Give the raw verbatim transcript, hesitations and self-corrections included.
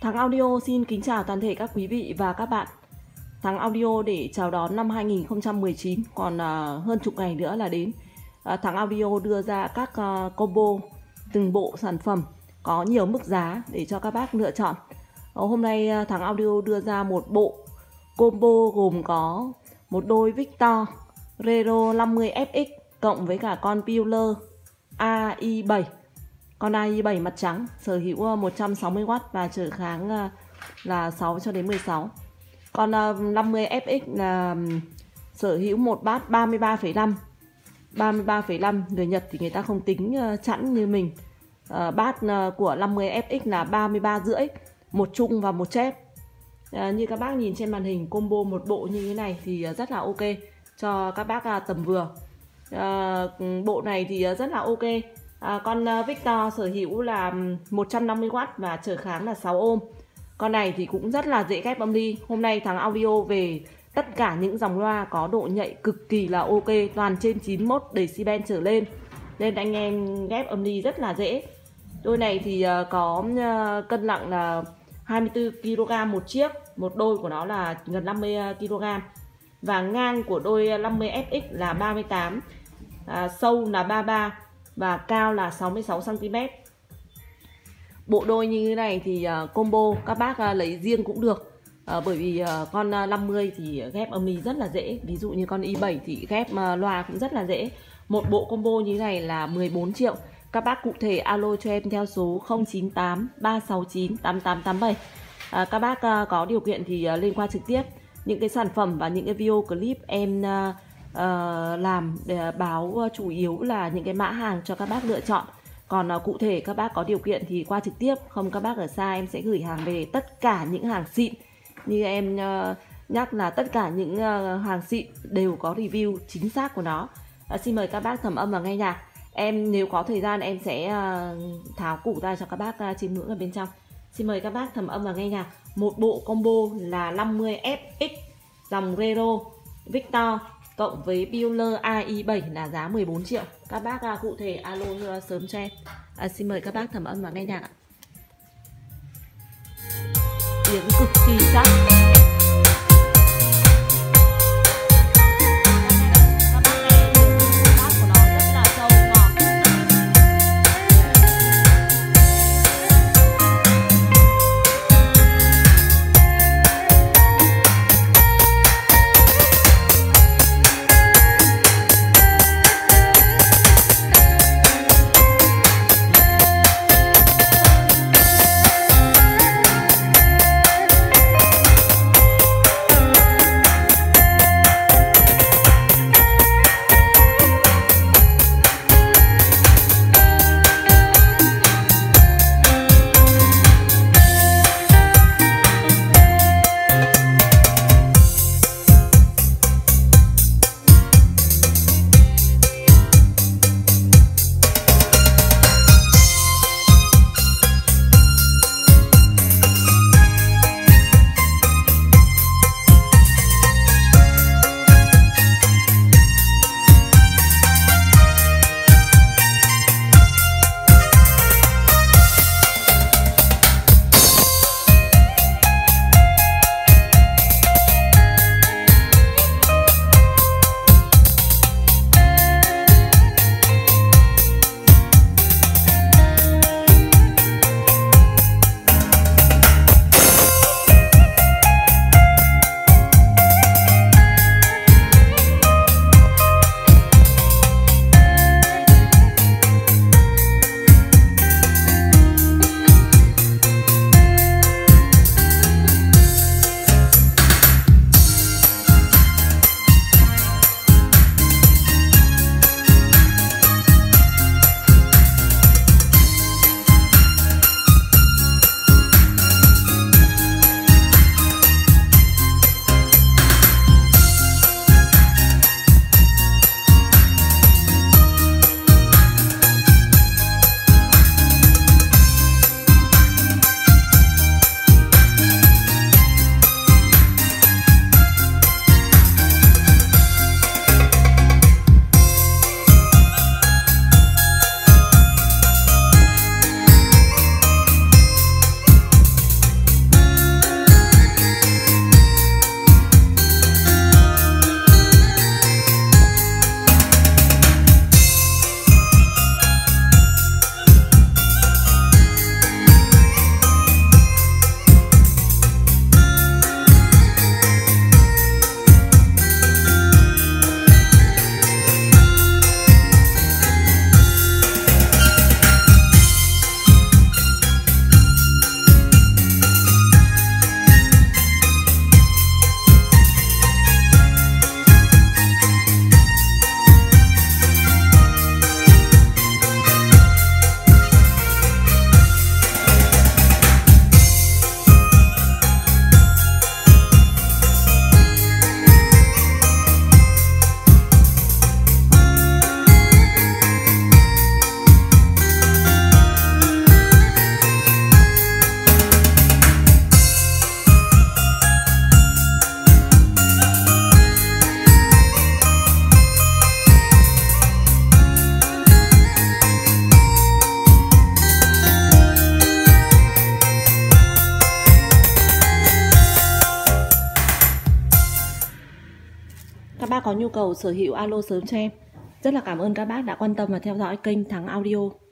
Thắng Audio xin kính chào toàn thể các quý vị và các bạn. Thắng Audio để chào đón năm hai nghìn không trăm mười chín, còn uh, hơn chục ngày nữa là đến. uh, Thắng Audio đưa ra các uh, combo từng bộ sản phẩm có nhiều mức giá để cho các bác lựa chọn. uh, Hôm nay uh, Thắng Audio đưa ra một bộ combo gồm có một đôi Victor Rero năm mươi F X cộng với cả con Bueller A I bảy. Con A I bảy mặt trắng sở hữu một trăm sáu mươi oát và trở kháng là sáu cho đến mười sáu. Con năm mươi F X là sở hữu một bát ba mươi ba phẩy năm. ba mươi ba phẩy năm, người Nhật thì người ta không tính chẵn như mình. Bát của năm mươi F X là ba mươi ba rưỡi, một chung và một chép. Như các bác nhìn trên màn hình, combo một bộ như thế này thì rất là ok cho các bác tầm vừa. Bộ này thì rất là ok. À, con Victor sở hữu là một trăm năm mươi oát và trở kháng là sáu ôm. Con này thì cũng rất là dễ ghép âm ly. Hôm nay Thắng Audio về tất cả những dòng loa có độ nhạy cực kỳ là ok, toàn trên chín mươi mốt decibel trở lên, nên anh em ghép âm ly rất là dễ. Đôi này thì có cân nặng là hai mươi tư ki lô gam một chiếc, một đôi của nó là gần năm mươi ki lô gam. Và ngang của đôi năm mươi F X là ba mươi tám, à, sâu là ba mươi ba và cao là sáu mươi sáu xăng ti mét. Bộ đôi như thế này thì uh, combo các bác uh, lấy riêng cũng được, uh, bởi vì uh, con uh, năm mươi thì ghép âm ly rất là dễ. Ví dụ như con i bảy thì ghép uh, loa cũng rất là dễ. Một bộ combo như thế này là mười bốn triệu. Các bác cụ thể alo cho em theo số không chín tám ba sáu chín tám tám tám bảy. uh, Các bác uh, có điều kiện thì uh, lên qua trực tiếp. Những cái sản phẩm và những cái video clip em uh, Uh, làm để báo uh, chủ yếu là những cái mã hàng cho các bác lựa chọn. Còn uh, cụ thể các bác có điều kiện thì qua trực tiếp, không các bác ở xa em sẽ gửi hàng về. Tất cả những hàng xịn, như em uh, nhắc là tất cả những uh, hàng xịn đều có review chính xác của nó. uh, Xin mời các bác thẩm âm và nghe nhạc. Em nếu có thời gian em sẽ uh, tháo củ ra cho các bác uh, chiêm ngưỡng ở bên trong. Xin mời các bác thẩm âm và nghe nhạc. Một bộ combo là năm mươi F X dòng Rero Victor cộng với Bueller A I bảy là giá mười bốn triệu. Các bác à, cụ thể alo sớm cho em. à, Xin mời các bác thẩm âm và nghe nhạc ạ. Tiếng cực kỳ sắc. Các bác có nhu cầu sở hữu alo sớm cho em. Rất là cảm ơn các bác đã quan tâm và theo dõi kênh Thắng Audio.